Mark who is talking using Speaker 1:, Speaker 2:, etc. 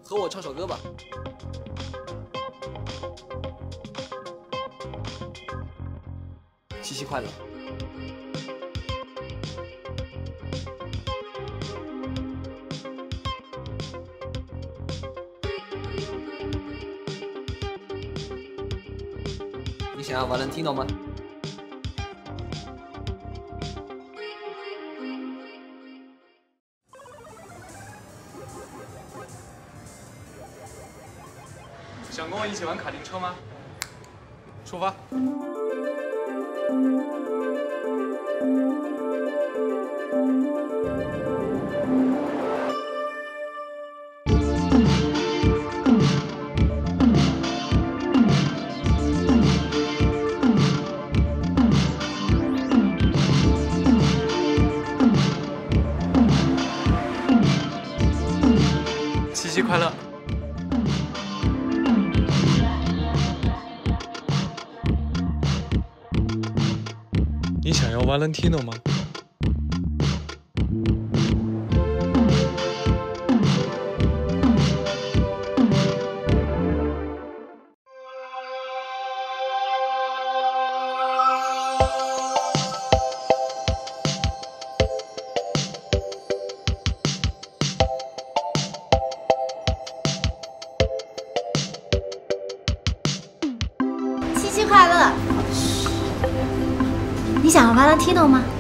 Speaker 1: 和我唱首歌吧。七夕快乐！你想要 Valentino 吗？
Speaker 2: 想跟我一起玩卡丁车吗？出发！七夕快乐！
Speaker 3: 你想要 Valentino 吗？
Speaker 4: 七夕快乐！你想要 Valentino 吗？